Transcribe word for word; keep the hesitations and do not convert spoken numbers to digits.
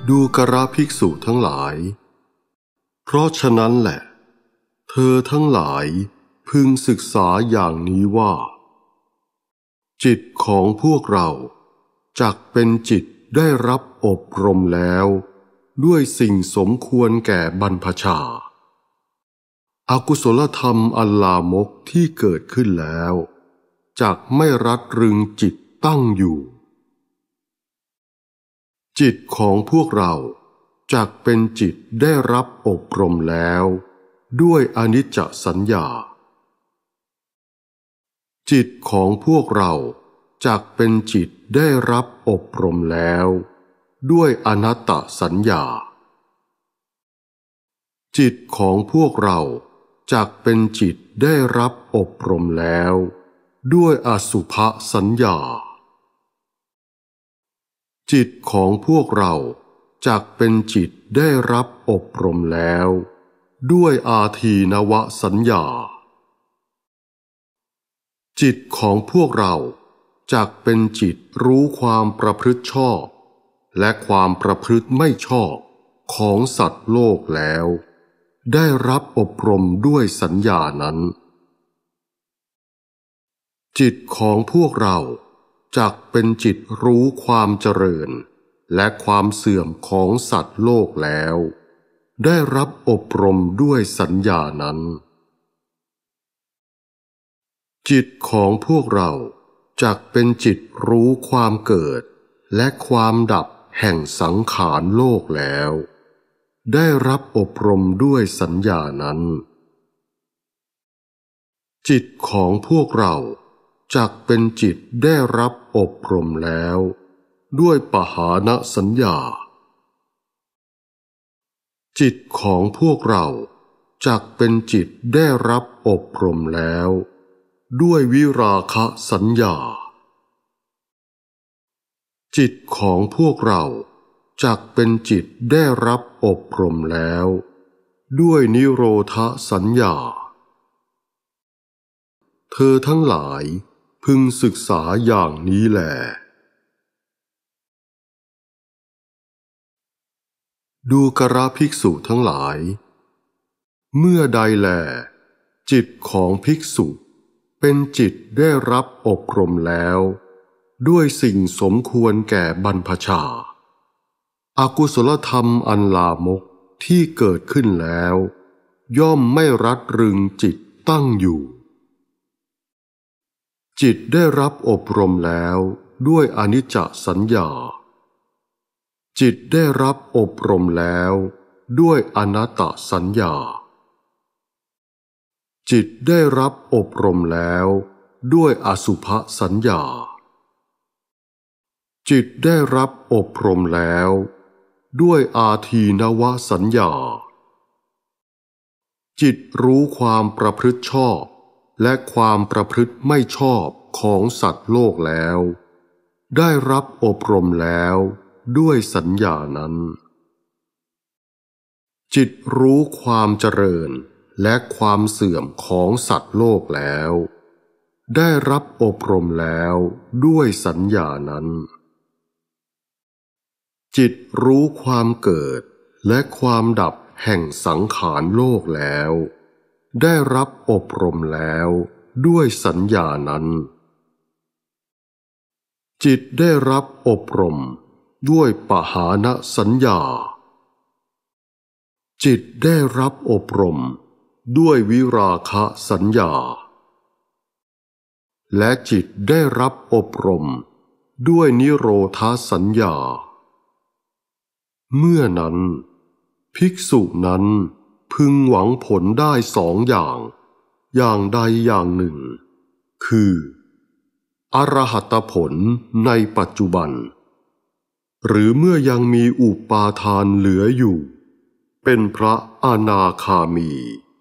ดูกระภิกษุทั้งหลายเพราะฉะนั้นแหละเธอทั้งหลายพึงศึกษาอย่างนี้ว่าจิตของพวกเราจักเป็นจิตได้รับอบรมแล้วด้วยสิ่งสมควรแก่บรรพชาอกุศลธรรมอันลามกที่เกิดขึ้นแล้วจักไม่รัดรึงจิตตั้งอยู่จิตของพวกเราจักเป็นจิตได้รับอบรมแล้วด้วยอนิจจสัญญาจิตของพวกเราจักเป็นจิตได้รับอบรมแล้วด้วยอนัตตสัญญาจิตของพวกเราจักเป็นจิตได้รับอบรมแล้วด้วยอสุภสัญญาจิตของพวกเราจักเป็นจิตได้รับอบรมแล้วด้วยอาทีนวสัญญาจิตของพวกเราจักเป็นจิตรู้ความประพฤติชอบและความประพฤติไม่ชอบของสัตว์โลกแล้วได้รับอบรมด้วยสัญญานั้นจิตของพวกเราจักเป็นจิตรู้ความเจริญและความเสื่อมของสัตว์โลกแล้วได้รับอบรมด้วยสัญญานั้นจิตของพวกเราจักเป็นจิตรู้ความเกิดและความดับแห่งสังขารโลกแล้วได้รับอบรมด้วยสัญญานั้นจิตของพวกเราจักเป็นจิตได้รับอบรมแล้วด้วยปหานสัญญาจิตของพวกเราจักเป็นจิตได้รับอบรมแล้วด้วยวิราคะสัญญาจิตของพวกเราจักเป็นจิตได้รับอบรมแล้วด้วยนิโรธสัญญาเธอทั้งหลายพึงศึกษาอย่างนี้แลดูกระภิกษุทั้งหลายเมื่อใดแลจิตของภิกษุเป็นจิตได้รับอบรมแล้วด้วยสิ่งสมควรแก่บรรพชาอกุศลธรรมอันลามกที่เกิดขึ้นแล้วย่อมไม่รัดรึงจิตตั้งอยู่จิตได้รับอบรมแล้วด้วยอนิจจสัญญาจิตได้รับอบรมแล้วด้วยอนัตตสัญญาจิตได้รับอบรมแล้วด้วยอสุภสัญญาจิตได้รับอบรมแล้วด้วยอาทีนวสัญญาจิตรู้ความประพฤติชอบและความประพฤติไม่ชอบของสัตว์โลกแล้วได้รับอบรมแล้วด้วยสัญญานั้นจิตรู้ความเจริญและความเสื่อมของสัตว์โลกแล้วได้รับอบรมแล้วด้วยสัญญานั้นจิตรู้ความเกิดและความดับแห่งสังขารโลกแล้วได้รับอบรมแล้วด้วยสัญญานั้นจิตได้รับอบรมด้วยปหานสัญญาจิตได้รับอบรมด้วยวิราคะสัญญาและจิตได้รับอบรมด้วยนิโรธสัญญาเมื่อนั้นภิกษุนั้นพึงหวังผลได้สองอย่างอย่างใดอย่างหนึ่งคืออรหัตผลในปัจจุบันหรือเมื่อยังมีอุปาทานเหลืออยู่เป็นพระอนาคามี